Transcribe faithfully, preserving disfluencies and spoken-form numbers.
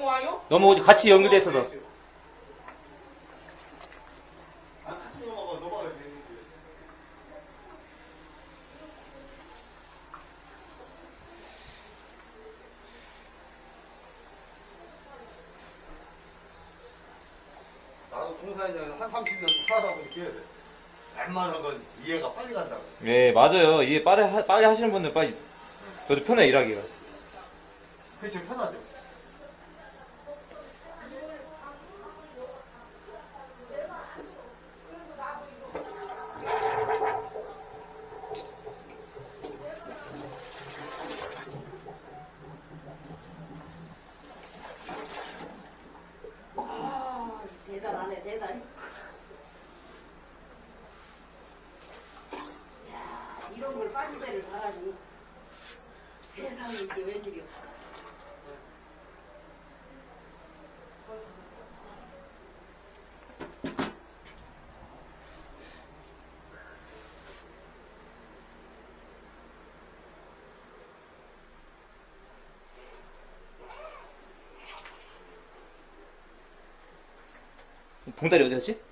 넘어와요? 넘어오지. 같이 연결돼 있어서. 아, 같이 넘어가, 넘어가야 되는데. 나도 공사에서 한 삼십 년 살아다 보니까 웬만한 건 이해가 빨리 간다고. 예, 맞아요. 이게 빨리, 하, 빨리 하시는 분들 빨리. 저도 편해, 일하기가. 그게 제일 편하죠. 아, 대단하네, 대단해. 야, 이런 걸 빠진 데를 가라니. 세상에 이게 웬일이야. 봉다리 어디였지?